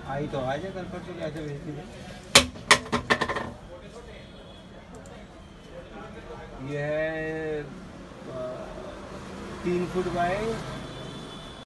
आई तो आ जाए कल परसों कैसे भेज दी। ये है 3 फुट बाय